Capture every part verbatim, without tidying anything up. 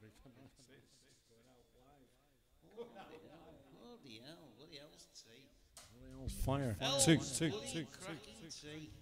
Bloody hell, bloody hell's tea. Bloody hell's fire. Oh, Two, it's two, bloody two, cracking two, two. tea.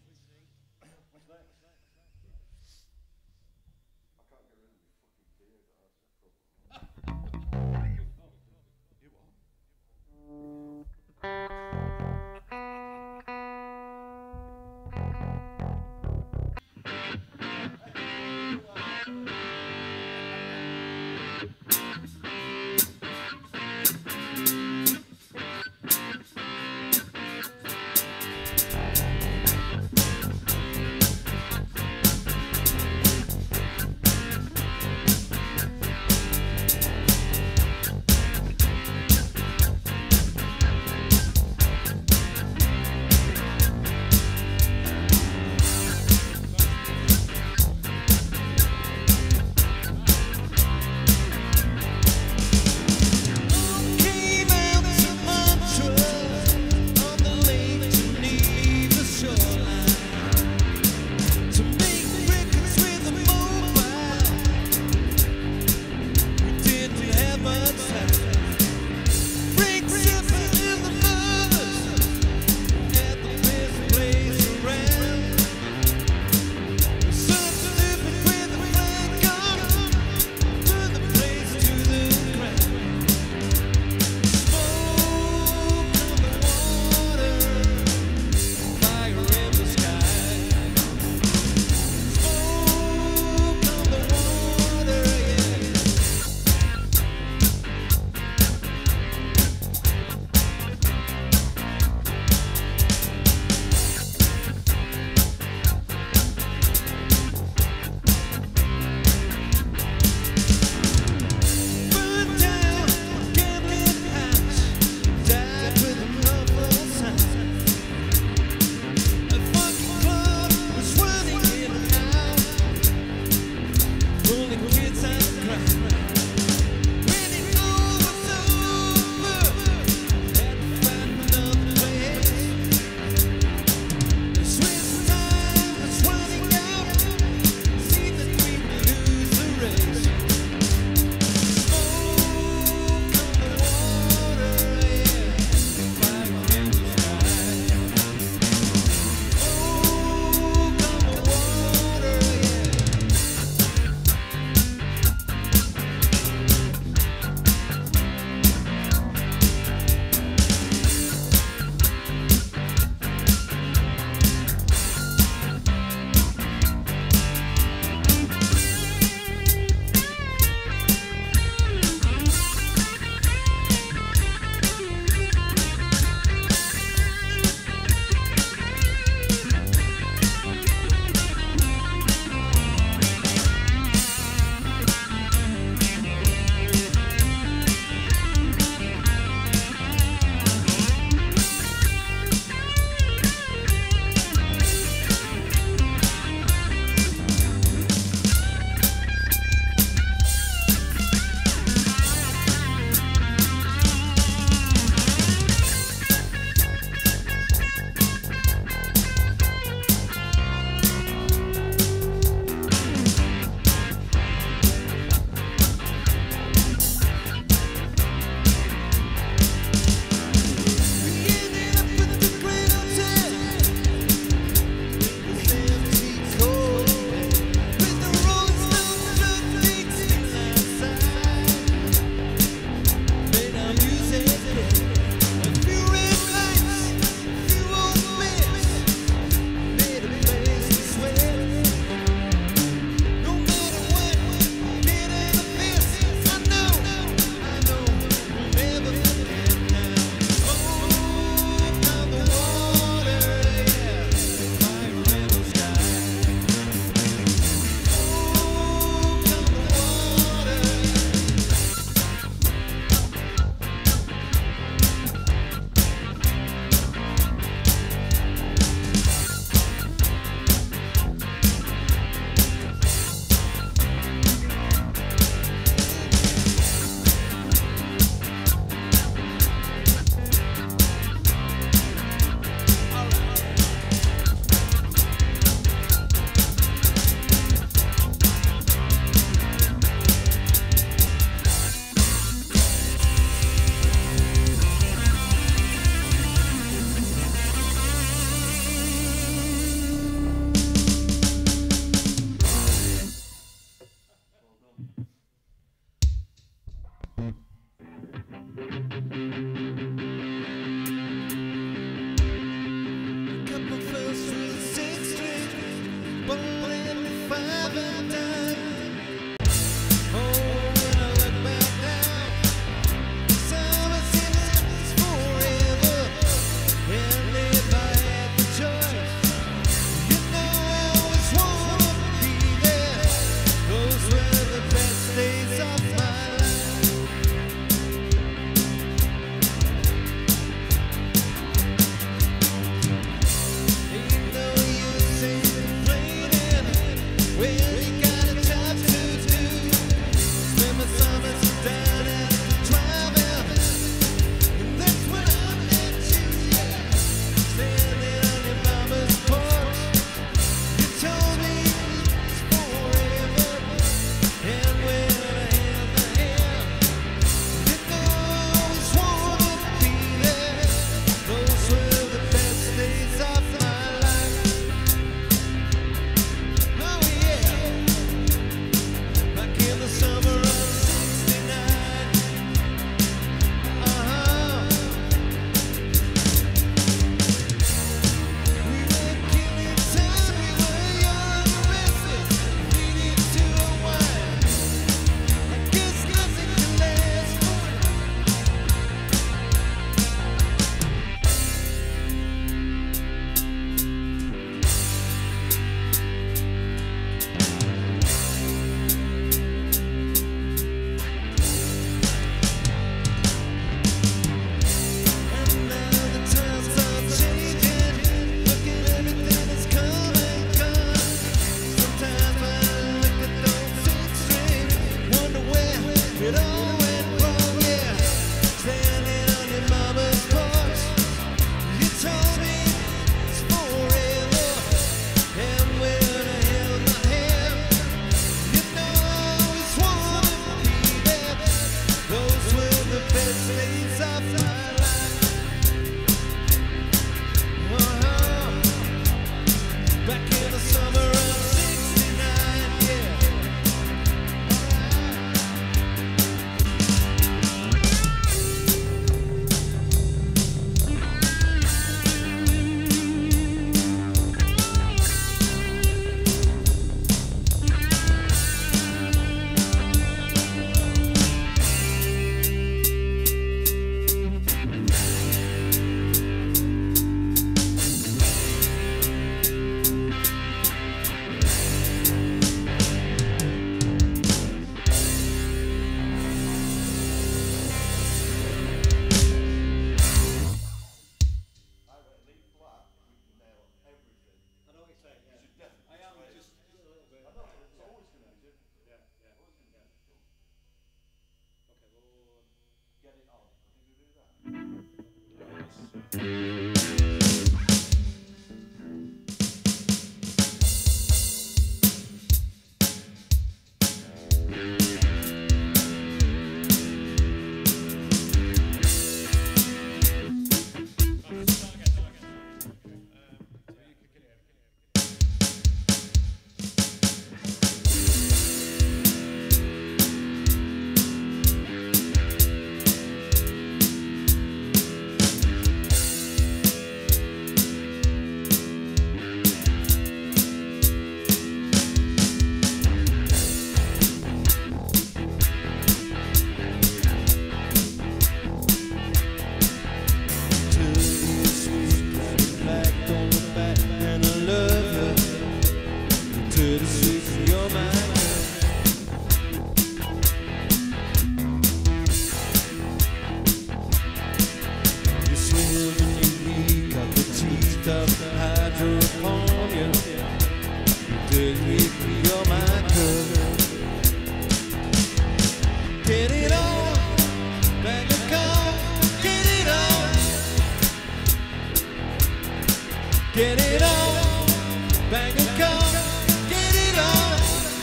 Get it on, bang and come, get it on.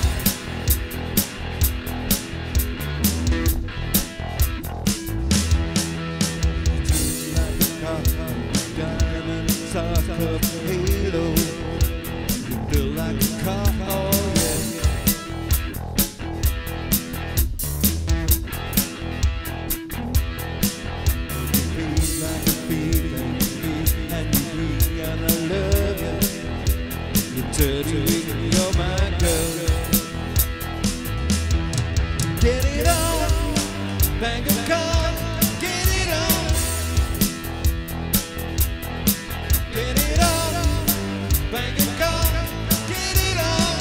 Just like a car, diamond top of halo. You feel like a car, oh yeah. You feel like a feeling, and you breathe, and I love you. You're dirty, you're my girl. Get it on, bang a car, get it on. Get it on, bang a car, get it on.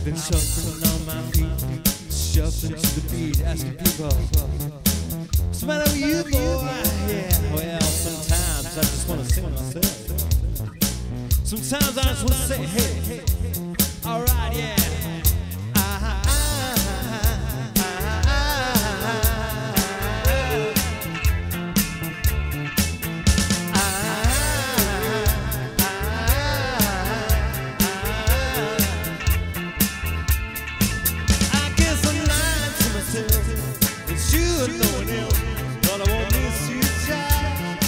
been shuffling on my feet, shuffling to the beat, asking people, what's the matter with you, boy? Yeah, well, sometimes I just want to sing myself. Sometimes I just want to say, hey, hey, alright, yeah. Ah, ah, ah, ah, I guess I'm lying to myself. It's you and no one else, but I won't miss you, child.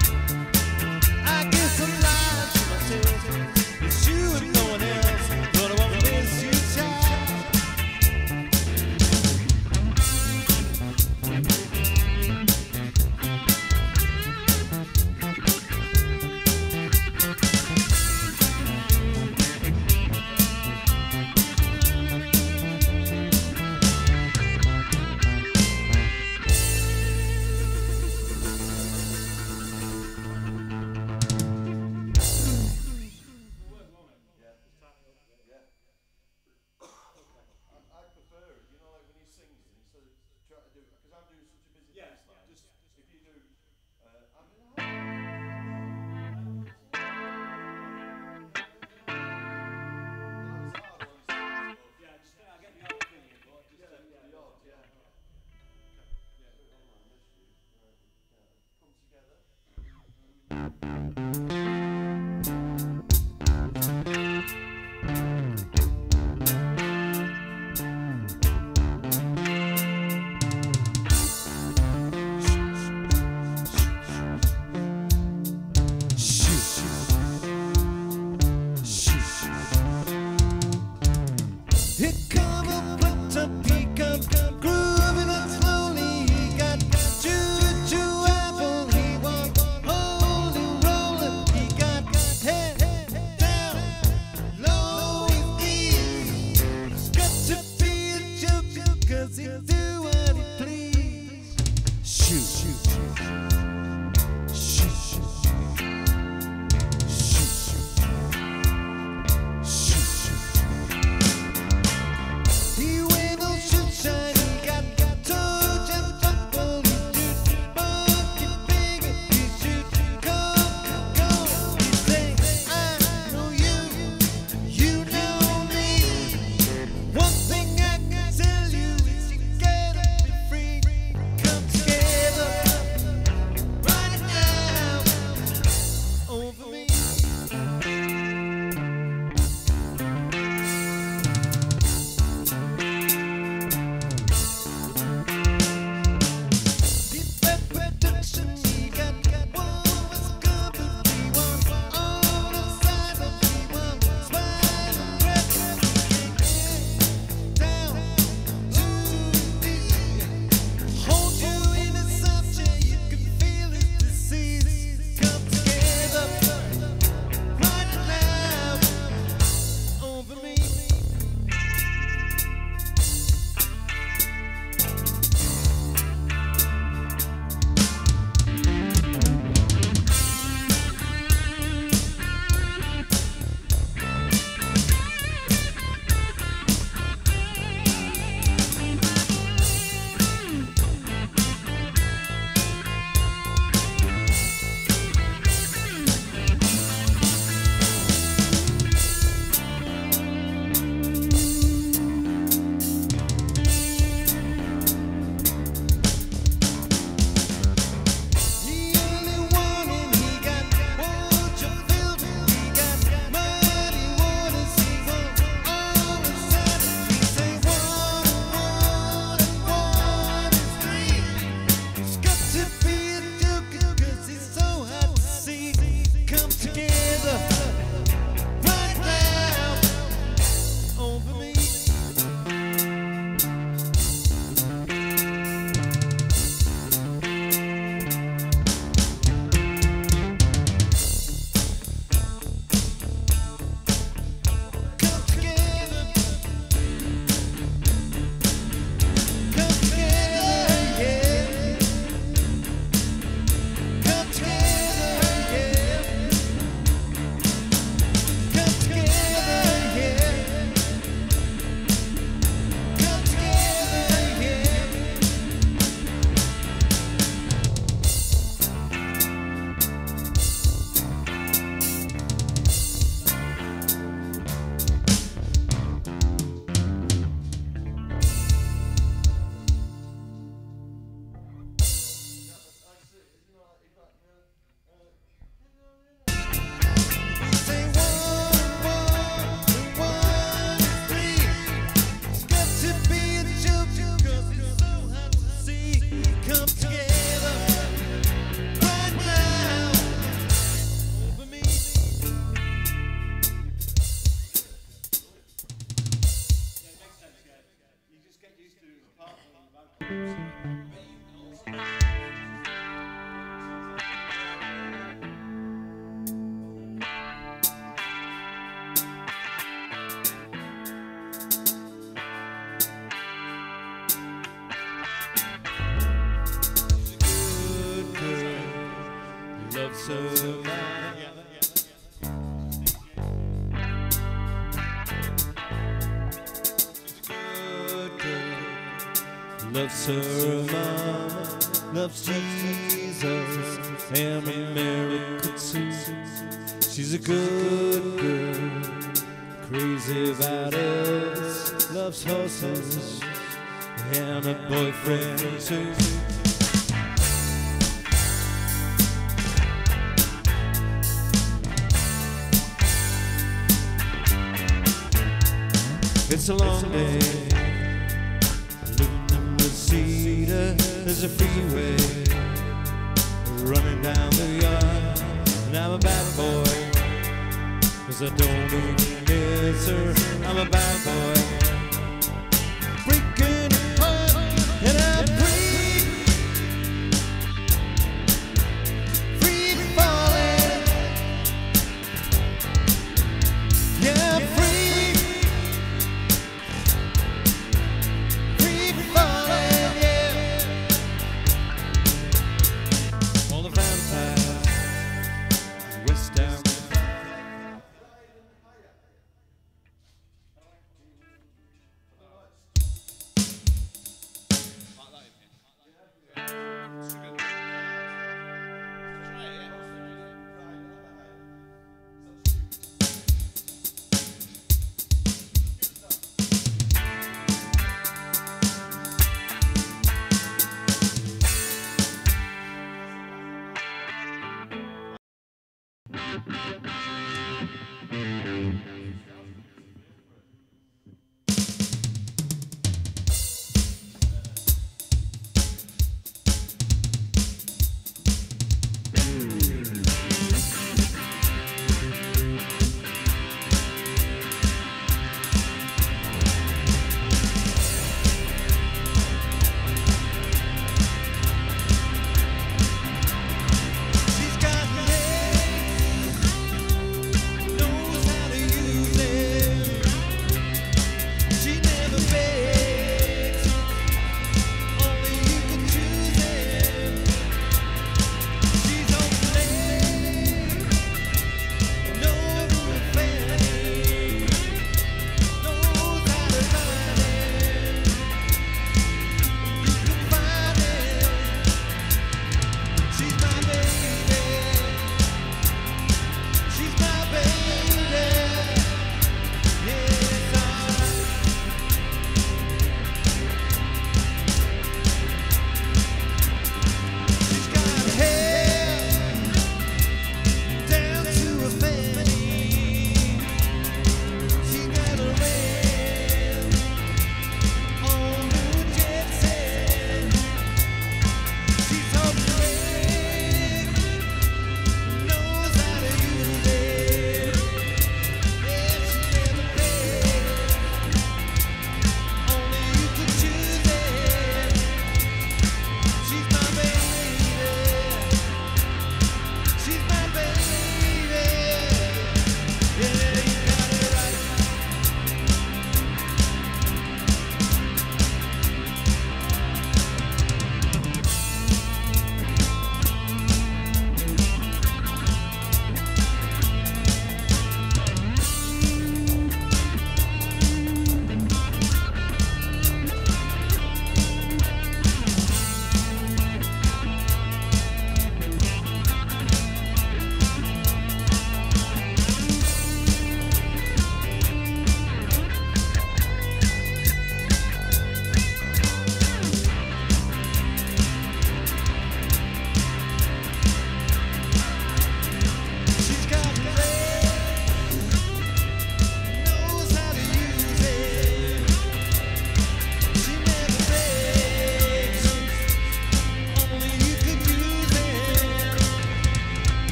I guess I'm lying to myself. It's you and no one else, but I won't miss you, child. Loves her mama. She's a good girl. Loves her mama. Loves Jesus and America too. She's a good girl. Crazy about us. Loves horses and a boyfriend too. It's a long day, living in Reseda. There's a freeway running down the yard, and I'm a bad boy, cause I don't even answer. I'm a bad boy, breaking apart, and I'm free, free falling, yeah, I'm free. West down.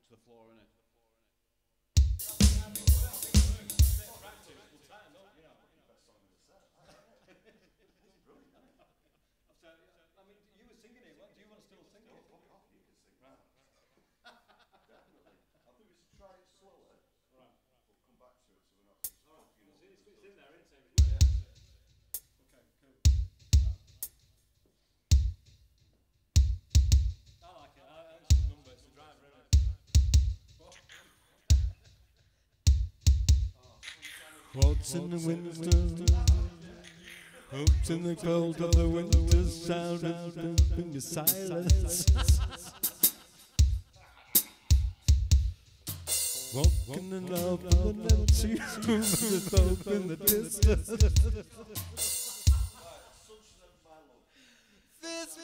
touch the floor, innit? I mean, you were singing it. Do you want to still sing it? Definitely. I think we should try it slower. Right. We'll come back to it so we're not It's, talking over it's, each it's other. in there, isn't it? Yeah. Okay, cool. I like it. I, it's a number. It's a driver, isn't it? Waltz in the winter, hopes in the cold of the winter, sound in the silence. Walking in love in the empty room, with hope in the distance. This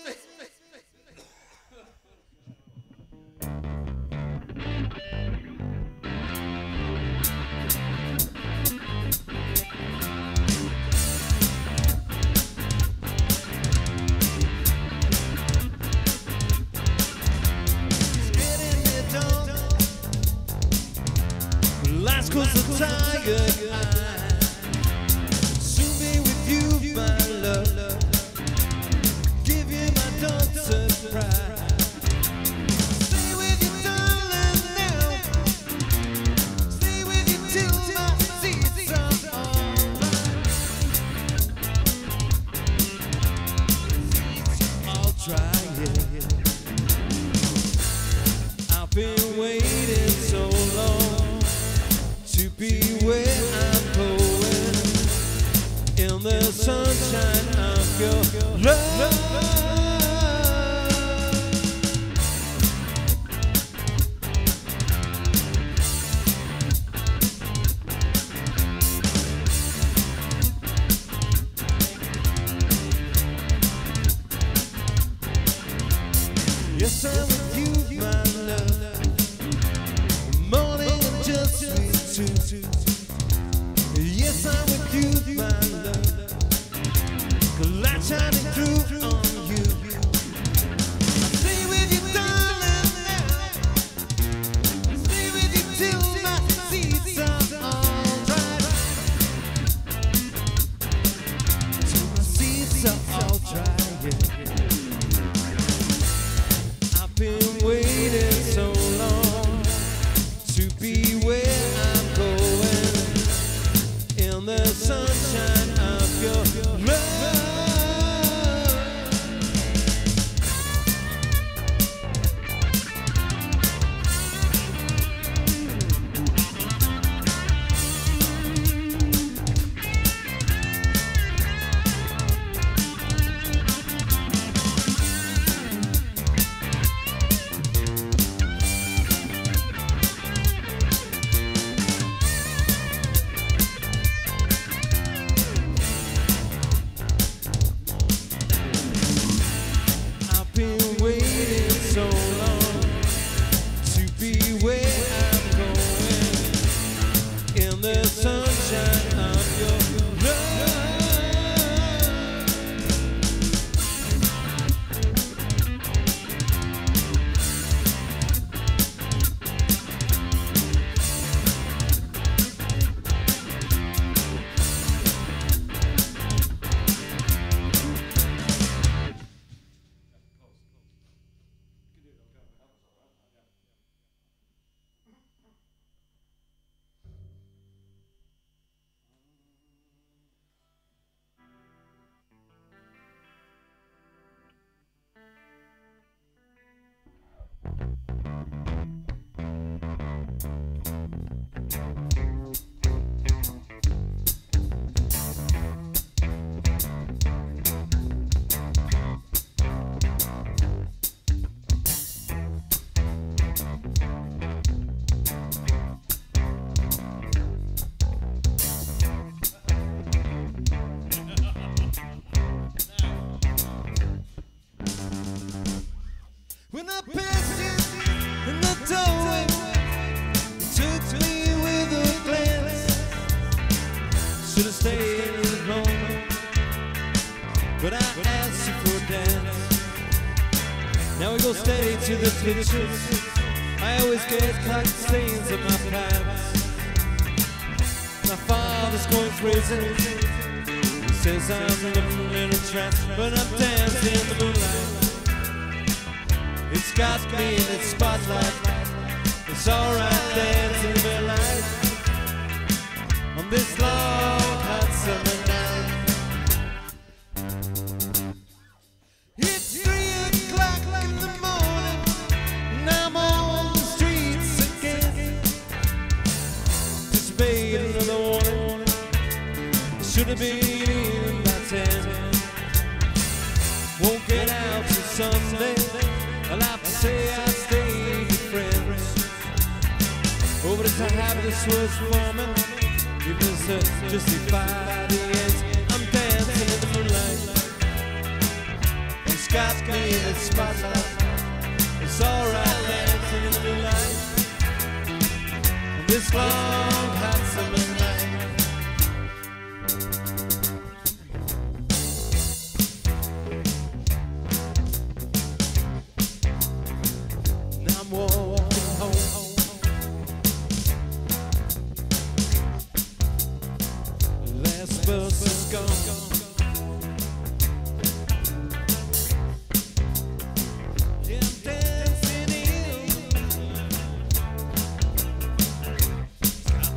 last cause the tired eye. Soon be with you, my love. Give you my daughter's pride. Stay with you, darling, now. Stay with you till my seats are alright. I'll try it. I've been waiting so long to be where I'm going, in the sunshine of your love. Yes, I'm with you, my love. Morning and just sweet too. Yes, I'm with you, my love. The light shining through on you. I stay with you, darling, now. Stay with you till my seats are alright. Till my seats are alright. I've been waiting so long to be where I'm going, in the sunshine of your love. I've been waiting so long to be where I'm going, in the sunshine of your love. When I passed you in the doorway, you took me with a glance. Should have stayed home, but I asked you for a dance. Now we go steady to the pictures. I I always get cotton stains in my pants. My father's going crazy. He says I'm living in a trance, but I'm dancing in the moonlight. It's got me in its spotlight. It's alright dancing in the light on this long hot summer night. It's three o'clock in the morning, and I'm on the streets again. Anticipating another warning. Should have been in by ten. Won't get out till Sunday. I'll have to say I stayed with friends. Oh, but it's a habit that's worth forming. Even if it's justified the ends. I'm dancing in the moonlight. It's got me in its spotlight. It's alright dancing in the moonlight on this long hot summer night. Now I'm walking home. Last bus is gone. Yeah, I'm dancing in. I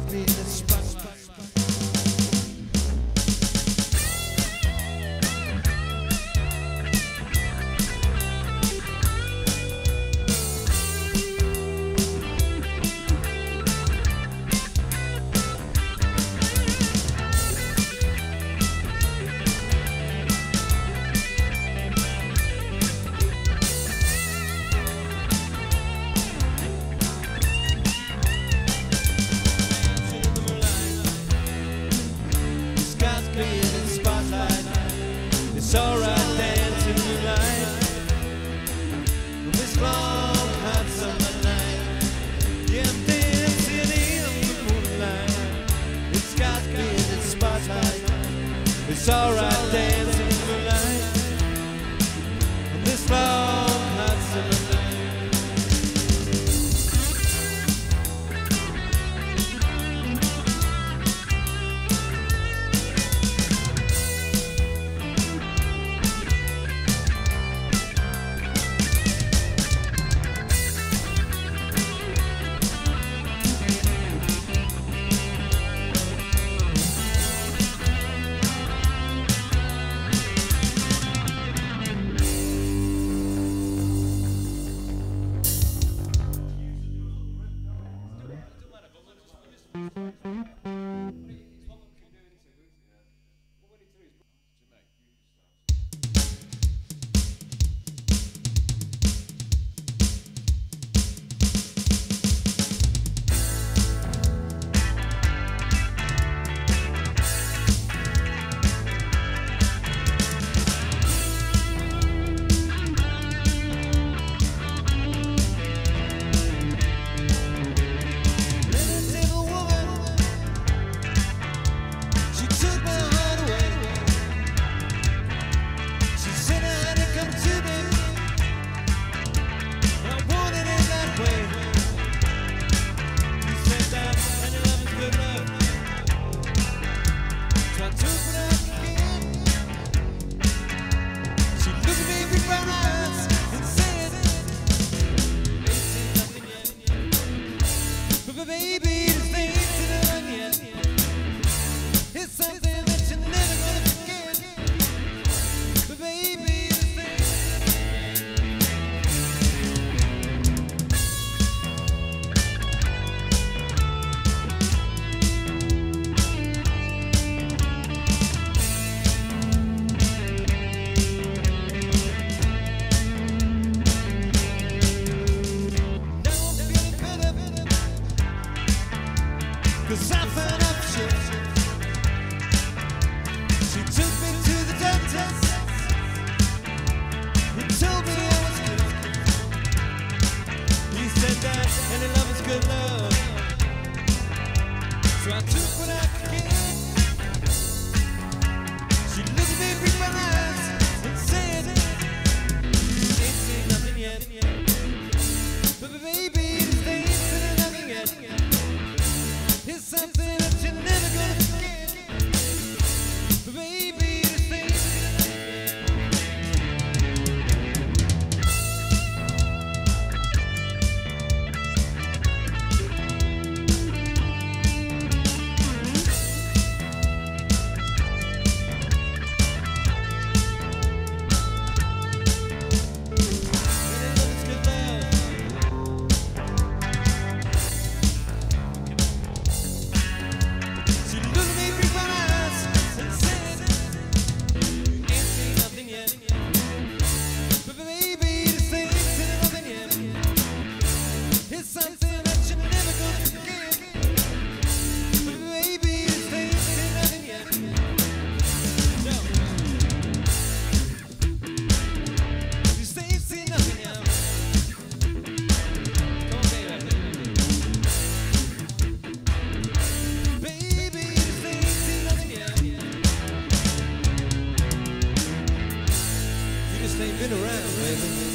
baby.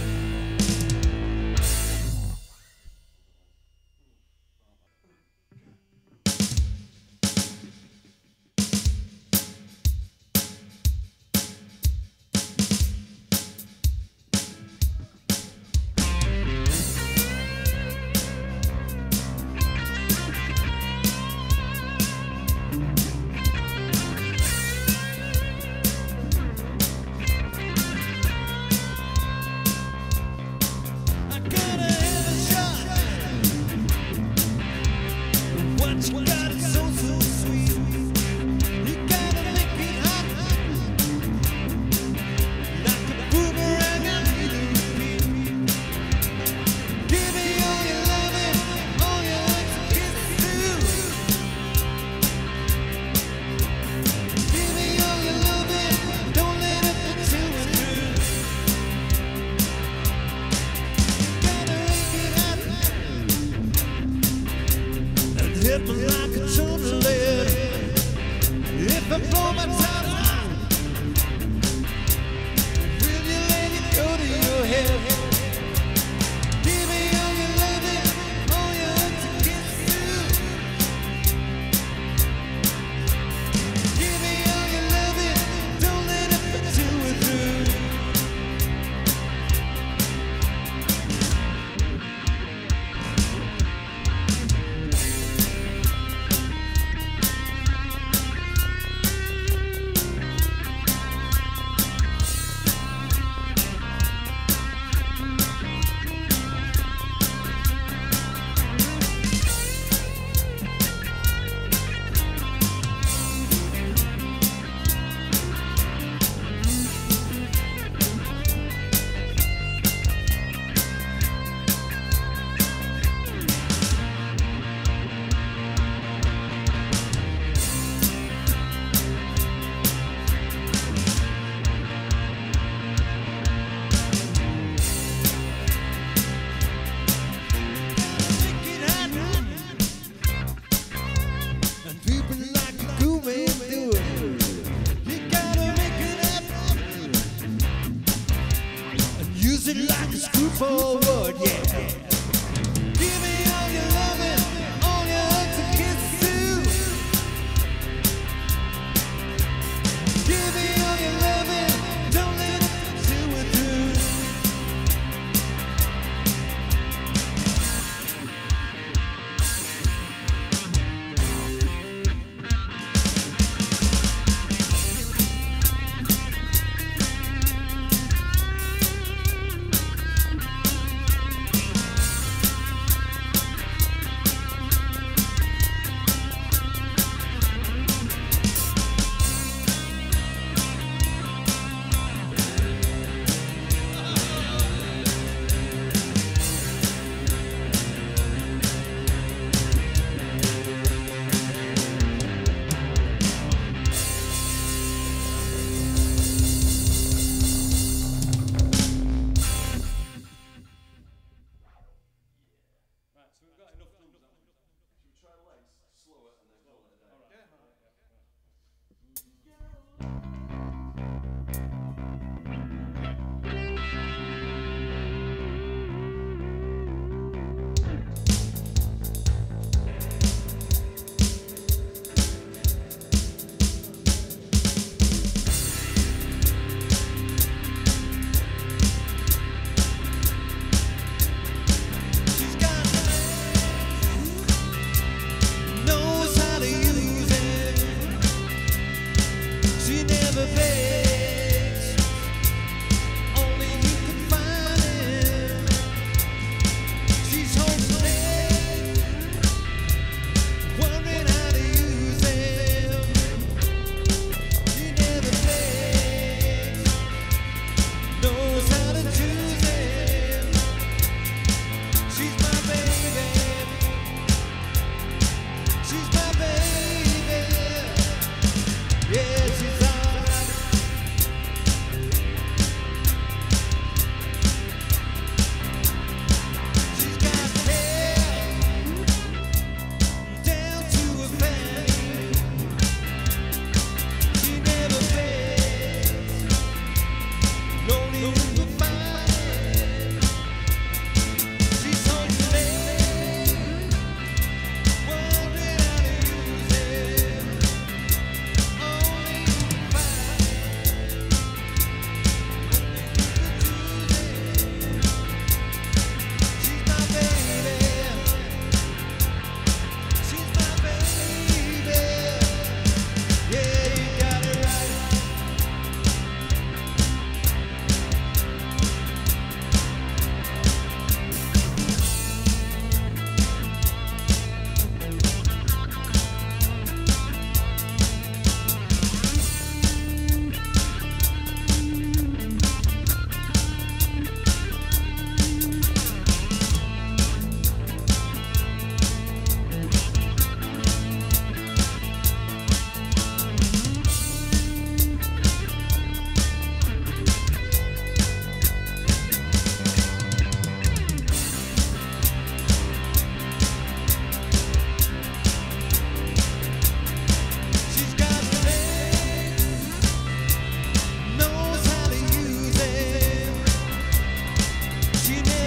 Like a children led. If I blow my top out, will you let it go to your head? Give me all your loving, all your hugs and kisses. Give me all your loving, don't let it put you through. Use it like a screw forward, yeah. Give me all your loving, all your hugs and kisses. Give me all your loving, don't let it till we're through.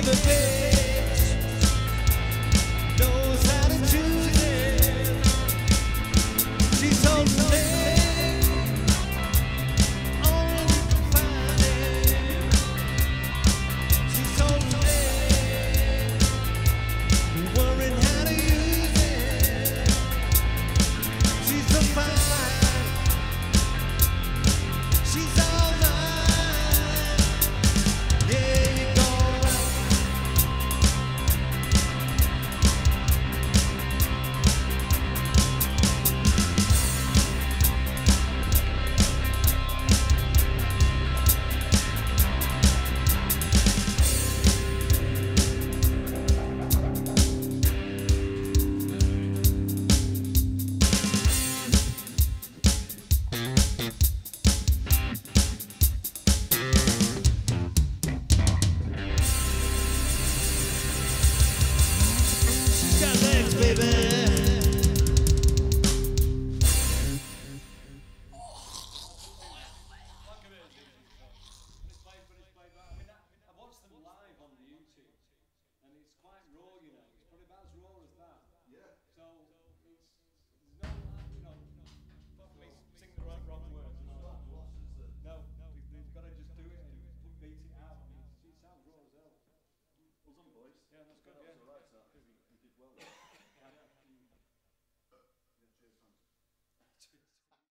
the day.